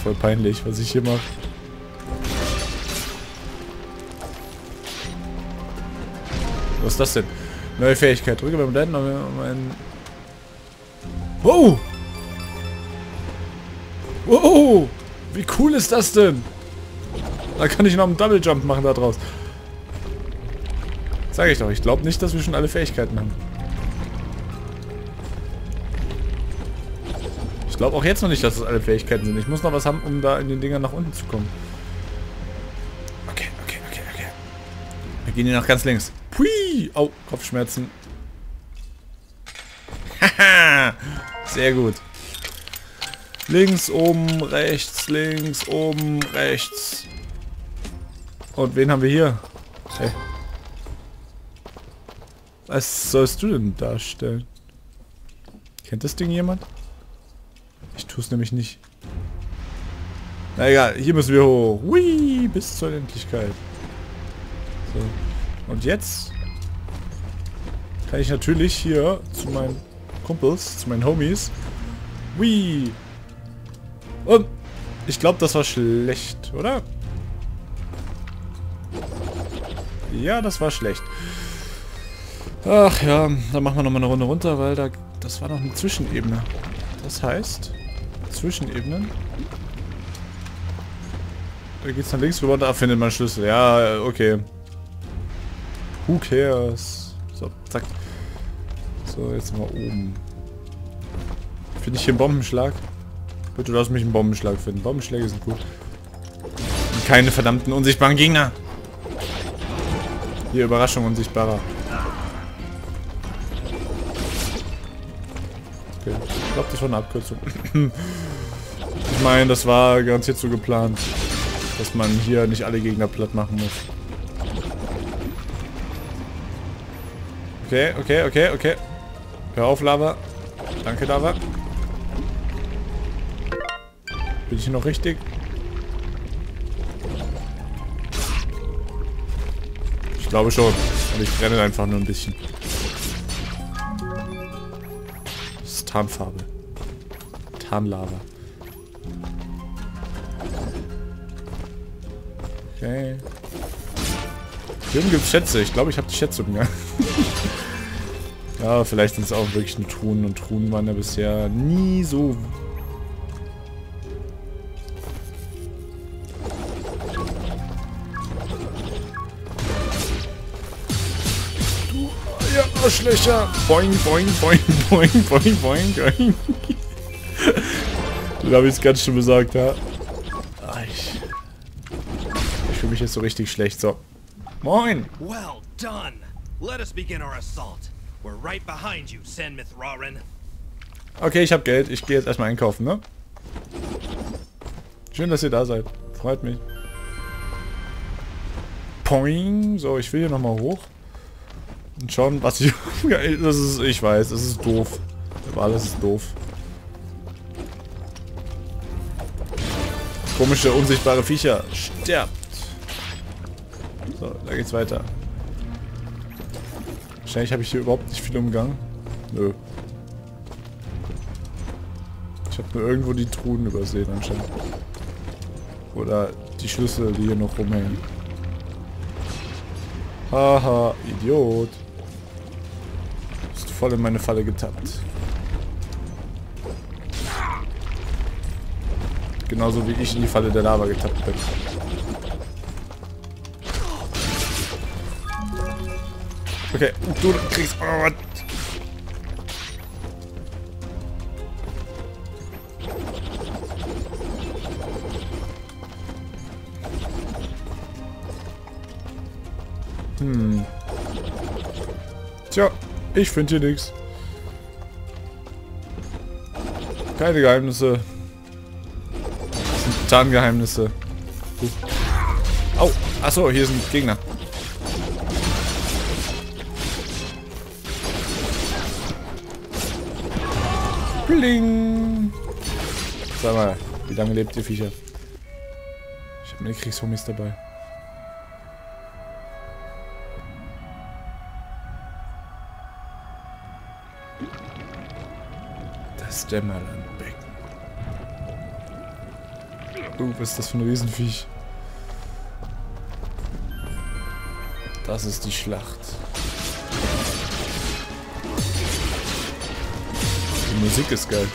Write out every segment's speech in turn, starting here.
voll peinlich, was ich hier mache. Was ist das denn? Neue Fähigkeit. Drücke beim Rennen um einen... Wow! Wow! Wie cool ist das denn? Da kann ich noch einen Double Jump machen da draus. Sag ich doch, ich glaube nicht, dass wir schon alle Fähigkeiten haben. Ich glaube auch jetzt noch nicht, dass es alle Fähigkeiten sind. Ich muss noch was haben, um da in den Dingern nach unten zu kommen. Okay. Wir gehen hier nach ganz links. Pui! Au, Kopfschmerzen. Haha! Sehr gut. Links, oben, rechts, links, oben, rechts. Und wen haben wir hier? Hey. Was sollst du denn darstellen? Kennt das Ding jemand? Ich tue es nämlich nicht. Na egal, hier müssen wir hoch. Hui, bis zur Endlichkeit. So. Und jetzt kann ich natürlich hier zu meinen Kumpels, zu meinen Homies. Hui. Und ich glaube, das war schlecht, oder? Ja, das war schlecht. Ach ja, dann machen wir nochmal eine Runde runter, weil das war noch eine Zwischenebene. Das heißt, Zwischenebenen. Da geht's nach links rüber, da findet man Schlüssel. Ja, okay. Who cares? So, zack. So, jetzt sind wir oben. Finde ich hier einen Bombenschlag? Bitte lass mich einen Bombenschlag finden. Bombenschläge sind gut. Und keine verdammten unsichtbaren Gegner. Hier, Überraschung, unsichtbarer. Okay, ich glaube, das war eine Abkürzung. Ich meine, das war garantiert so geplant, dass man hier nicht alle Gegner platt machen muss. Okay. Hör auf, Lava. Danke, Lava. Bin ich hier noch richtig? Ich glaube schon. Und ich brenne einfach nur ein bisschen. Das ist Tarnfarbe. Tarnlava. Okay. Hier oben gibt es Schätze. Ich glaube, ich habe die Schätze umgegangen. Ja, vielleicht sind es auch wirklich nur Truhen. Und Truhen waren ja bisher nie so... Ja, Arschlöcher! Boing, boing, boing, boing, boing, boing, boing. Da habe ich es ganz schön gesagt, ja. Ich fühle mich jetzt so richtig schlecht, so. Moin! Well done! Let us begin our assault. We're right behind you, Sen Mithrarin. Okay, ich habe Geld. Ich gehe jetzt erstmal einkaufen, ne? Schön, dass ihr da seid. Freut mich. Poing! So, ich will hier nochmal hoch. Und schauen, was ich... Das ist... Ich weiß, es ist doof. Aber alles ist doof. Komische, unsichtbare Viecher. Sterbt! So, da geht's weiter. Wahrscheinlich habe ich hier überhaupt nicht viel umgangen. Nö. Ich habe nur irgendwo die Truhen übersehen anscheinend. Oder die Schlüssel, die hier noch rumhängen. Haha, Idiot. Bist voll in meine Falle getappt. Genauso wie ich in die Falle der Lava getappt bin. Okay, du kriegst... Oh, was? Tja, ich finde hier nichts. Keine Geheimnisse. Das sind Tarngeheimnisse. Au! Achso, hier sind Gegner. Bling! Sag mal, wie lange lebt ihr Viecher? Ich habe meine Kriegshommies dabei. Das Dämmerlandbecken. Was ist das für ein Riesenviech? Das ist die Schlacht. Die Musik ist geil.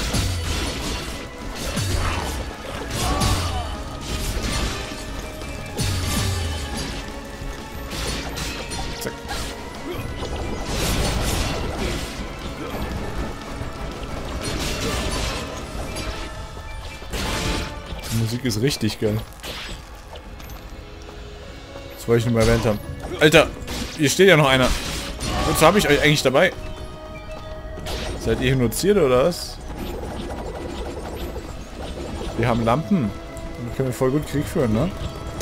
Zack. Die Musik ist richtig geil. Das wollte ich nur mal erwähnt haben. Alter, hier steht ja noch einer. Wozu habe ich euch eigentlich dabei? Seid ihr hinduziert oder was? Wir haben Lampen. Damit können wir voll gut Krieg führen, ne?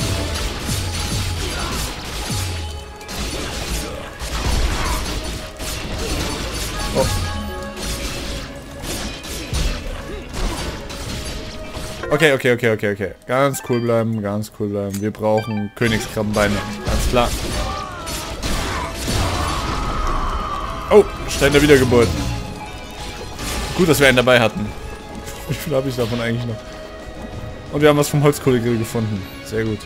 Oh. Okay. Ganz cool bleiben, ganz cool bleiben. Wir brauchen Königskrabbenbeine. Ganz klar. Oh, Stein der Wiedergeburt. Gut, dass wir einen dabei hatten. Wie viel habe ich davon eigentlich noch? Und wir haben was vom Holzkohlegrill gefunden. Sehr gut.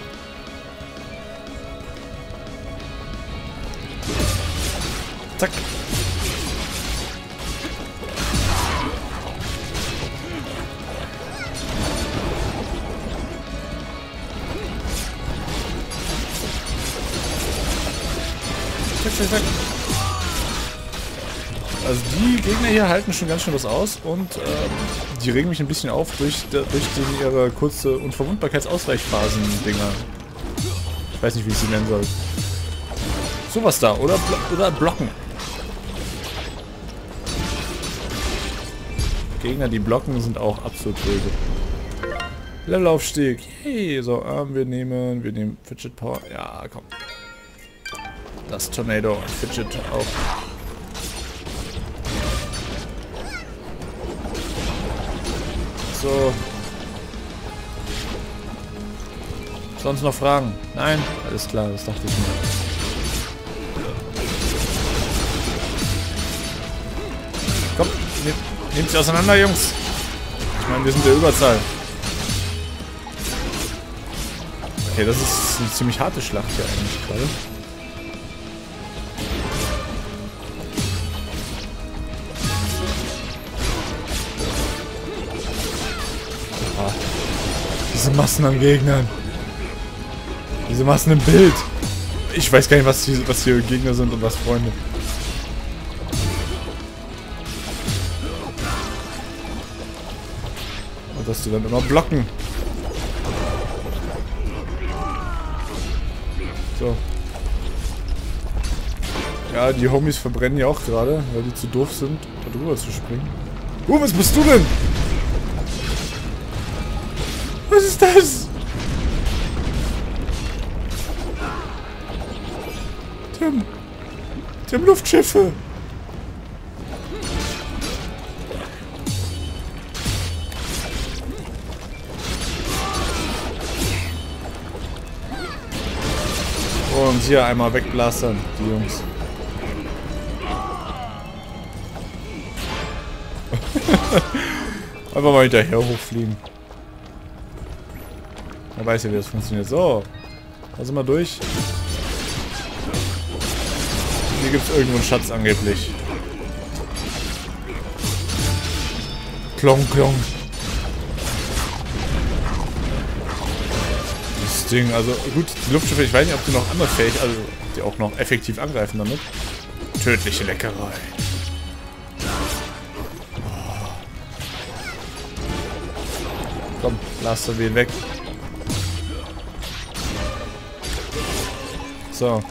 Zack. Zack. Also die Gegner hier halten schon ganz schön was aus und die regen mich ein bisschen auf durch ihre kurze Unverwundbarkeitsausweichphasen-Dinger. Ich weiß nicht, wie ich sie nennen soll. Sowas da, oder blocken. Gegner, die blocken, sind auch absolut böse. Levelaufstieg. Hey, so, wir nehmen Fidget Power. Ja, komm. Das Tornado und Fidget auch. So. Sonst noch Fragen? Nein? Alles klar, das dachte ich mir. Komm, nehmt sie auseinander, Jungs. Ich meine, wir sind der Überzahl. Okay, das ist eine ziemlich harte Schlacht hier eigentlich gerade. Diese Massen an Gegnern. Diese Massen im Bild. Ich weiß gar nicht, was hier Gegner sind und was Freunde. Und dass die dann immer blocken. So. Ja, die Homies verbrennen ja auch gerade, weil die zu doof sind, da drüber zu springen. Was bist du denn? Was ist das? Die haben Luftschiffe. Und hier einmal wegblastern, die Jungs. Einfach mal hinterher hochfliegen. Man weiß ja, wie das funktioniert. So. Da sind wir durch. Hier gibt es irgendwo einen Schatz angeblich. Klong, klong. Das Ding, also gut, die Luftschiffe, ich weiß nicht, ob die noch anders fähig, also die auch noch effektiv angreifen damit. Tödliche Leckerei. Komm, lass den weg. So.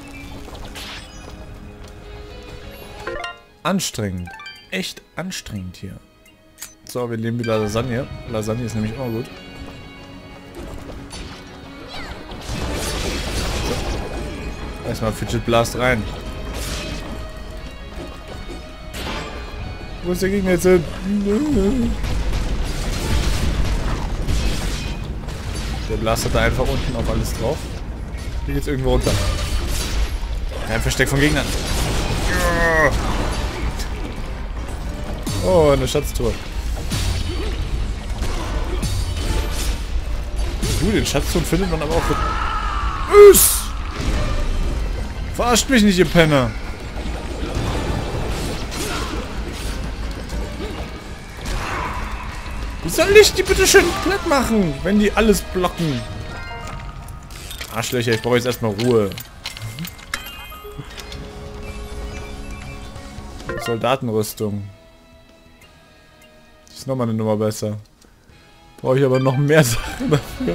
Anstrengend. Echt anstrengend hier. So, wir nehmen wieder Lasagne. Lasagne ist nämlich immer gut. So. Erstmal Fidget Blast rein. Wo ist der Gegner jetzt hin? Der blastet da einfach unten auf alles drauf. Hier geht's irgendwo runter. Ein Versteck von Gegnern. Oh, eine Schatztruhe. Den Schatzton findet man aber auch... Verarscht mich nicht, ihr Penner! Wie soll ich die bitte schön platt machen, wenn die alles blocken? Arschlöcher, ich brauche jetzt erstmal Ruhe. Soldatenrüstung. Das ist nochmal eine Nummer besser. Brauche ich aber noch mehr Sachen dafür.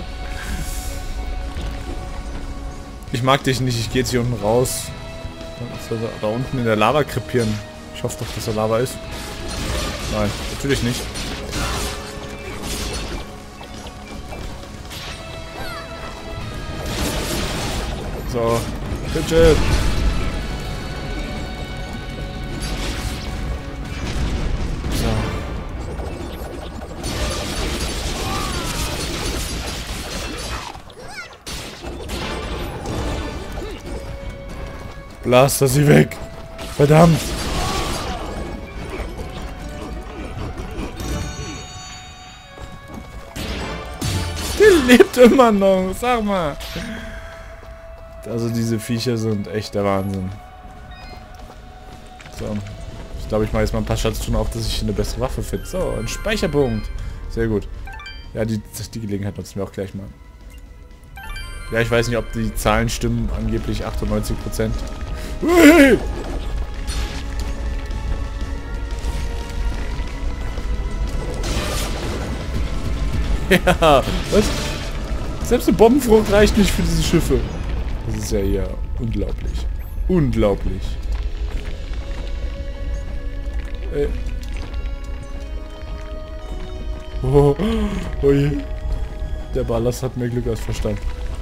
Ich mag dich nicht, ich gehe jetzt hier unten raus. Da unten in der Lava krepieren. Ich hoffe doch, dass da Lava ist. Nein, natürlich nicht. So, bitte. So. Blaster sie weg. Verdammt. Der lebt immer noch. Sag mal. Also diese Viecher sind echt der Wahnsinn. So. Ich glaube, ich mache jetzt mal ein paar Schatztruhen auf, dass ich eine bessere Waffe finde. So, ein Speicherpunkt. Sehr gut. Ja, die Gelegenheit nutzen wir auch gleich mal. Ja, ich weiß nicht, ob die Zahlen stimmen. Angeblich 98%. Ui! Ja, was? Selbst eine Bombenfrucht reicht nicht für diese Schiffe. Das ist ja hier unglaublich. Unglaublich. Oh, oh je. Der Ballast hat mehr Glück als Verstand.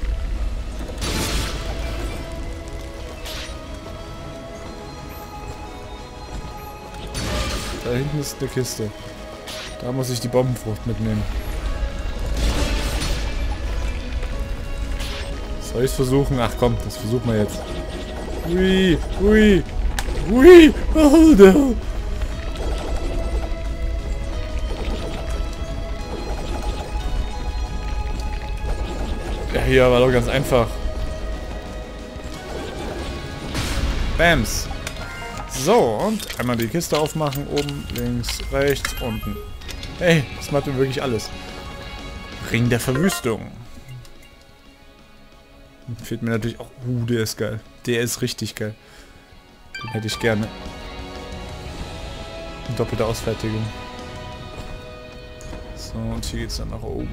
Da hinten ist eine Kiste. Da muss ich die Bombenfrucht mitnehmen. Soll ich es versuchen? Ach komm, das versuchen wir jetzt. Ui, ui, ui, oh no. Ja, hier war doch ganz einfach. Bams. So, und einmal die Kiste aufmachen. Oben, links, rechts, unten. Hey, das macht mir wirklich alles. Ring der Verwüstung. Fehlt mir natürlich auch... der ist geil. Der ist richtig geil. Den hätte ich gerne. Doppelte Ausfertigung. So, und hier geht's dann nach oben.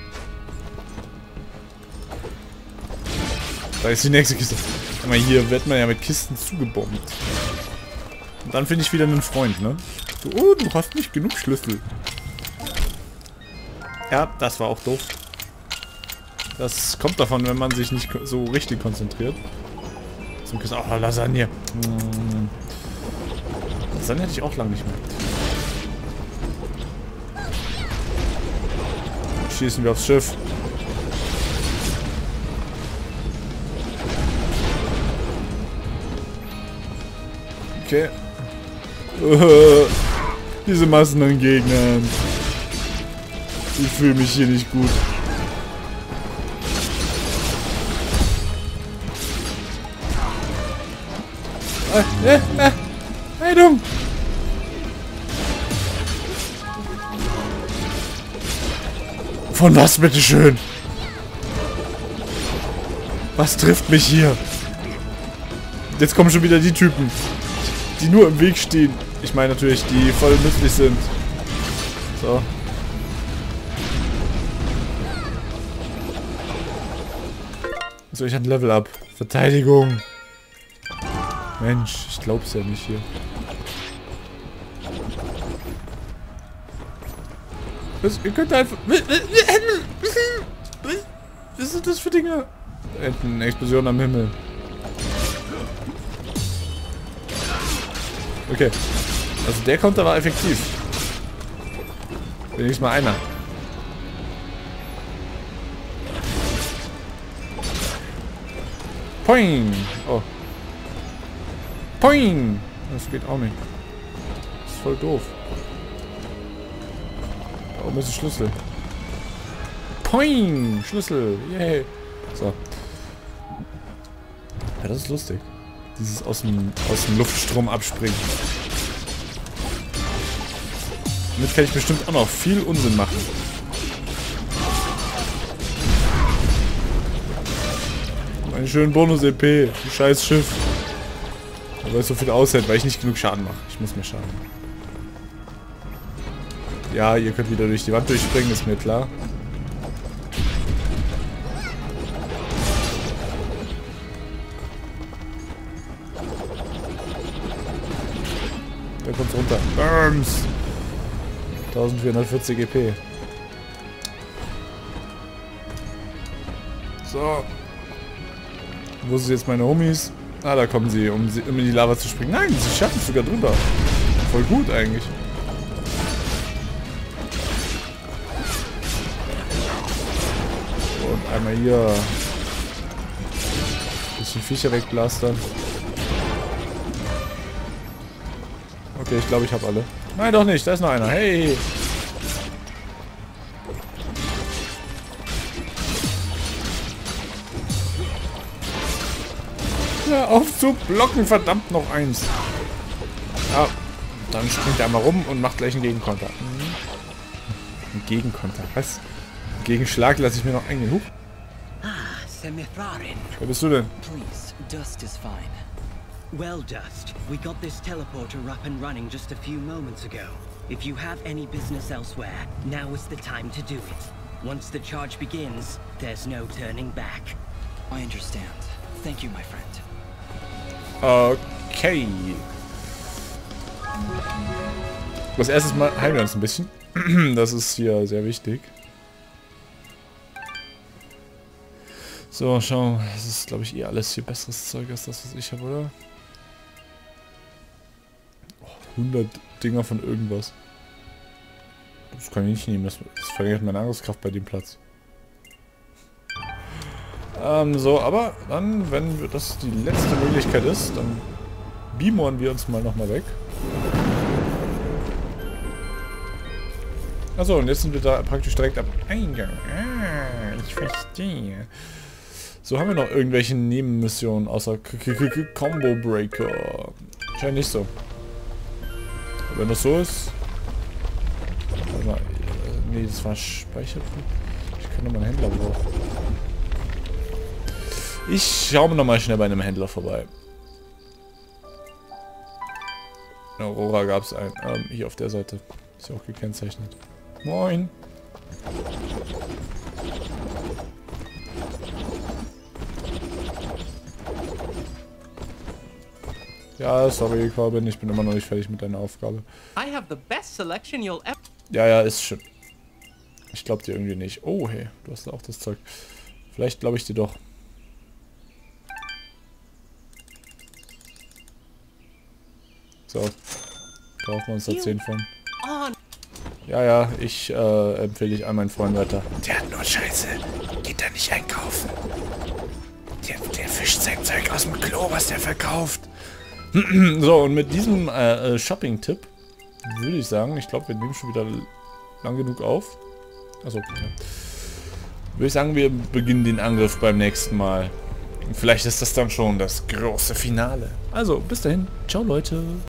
Da ist die nächste Kiste. Aber hier wird man ja mit Kisten zugebombt. Und dann finde ich wieder einen Freund, ne? So, oh, du hast nicht genug Schlüssel. Ja, das war auch doof. Das kommt davon, wenn man sich nicht so richtig konzentriert. Zum Kissen. Oh, Lasagne. Lasagne hätte ich auch lange nicht mehr. Schießen wir aufs Schiff. Okay. Diese Massen an Gegnern. Ich fühle mich hier nicht gut. Heilung! Von was, bitteschön? Was trifft mich hier? Jetzt kommen schon wieder die Typen, die nur im Weg stehen. Ich meine natürlich, die voll nützlich sind. So. So, ich hatte ein Level Up. Verteidigung. Mensch, ich glaub's ja nicht hier. Was, ihr könnt einfach... Was sind das für Dinger? Da hinten eine Explosion am Himmel. Okay. Also der Konter war effektiv. Wenigstens mal einer. Poing! Oh. Poing! Das geht auch nicht. Das ist voll doof. Da oben ist ein Schlüssel. Poing! Schlüssel. Yay. So. Ja, das ist lustig. Dieses aus dem Luftstrom abspringen. Damit kann ich bestimmt auch noch viel Unsinn machen. Einen schönen Bonus-EP. Ein scheiß Schiff. Weil es so viel aushält, weil ich nicht genug Schaden mache. Ich muss mehr Schaden machen. Ja, ihr könnt wieder durch die Wand durchspringen, ist mir klar. Da kommt's runter. Burns! 1440 EP. So. Wo sind jetzt meine Homies? Ah, da kommen sie, um in die Lava zu springen. Nein, sie schaffen es sogar drüber. Voll gut eigentlich. Und einmal hier. Bisschen Viecher wegblastern. Okay, ich glaube, ich habe alle. Nein, doch nicht. Da ist noch einer. Hey! Ja, auf zu blocken, verdammt, noch eins. Ja, dann springt er einmal rum und macht gleich einen Gegenkonter. Ein Gegenkonter, was? Gegenschlag lasse ich mir noch eingehen. Sen Mithrarin. Wer bist du denn? Please, Dust is fine. Well, Dust, we got this teleporter up and running just a few moments ago. If you have any business elsewhere, now is the time to do it. Once the charge begins, there's no turning back. I understand. Thank you, my friend. Okay. Als erstes mal heilen wir uns ein bisschen. Das ist hier sehr wichtig. So, schauen. Das ist, glaube ich, alles hier besseres Zeug als das, was ich habe, oder? Oh, 100 Dinger von irgendwas. Das kann ich nicht nehmen. Das verringert meine Angriffskraft bei dem Platz. So, aber dann, wenn das die letzte Möglichkeit ist, dann beamen wir uns mal nochmal weg. Achso, und jetzt sind wir da praktisch direkt am Eingang. Ah, ich verstehe. So, haben wir noch irgendwelche Nebenmissionen außer Combo Breaker? Scheint nicht so. Wenn das so ist... Warte mal, nee, das war Speicherpunkt. Ich kann nochmal einen Händler brauchen. Ich schaue mir nochmal schnell bei einem Händler vorbei. In Aurora gab es einen. Hier auf der Seite. Ist ja auch gekennzeichnet. Moin. Ja, sorry, Corbin, ich bin immer noch nicht fertig mit deiner Aufgabe. I have the best selection you'll ever. Ja, ist schön. Ich glaube dir irgendwie nicht. Oh, hey, du hast da auch das Zeug. Vielleicht glaube ich dir doch. So. Kaufen wir uns da 10 von. Ja, ich empfehle dich an meinen Freund weiter. Der hat nur Scheiße. Geht da nicht einkaufen. Der fischt sein Zeug aus dem Klo, was der verkauft. So, und mit diesem Shopping-Tipp würde ich sagen, ich glaube, wir nehmen schon wieder lang genug auf. Achso, ja. Würde ich sagen, wir beginnen den Angriff beim nächsten Mal. Und vielleicht ist das dann schon das große Finale. Also, bis dahin. Ciao, Leute.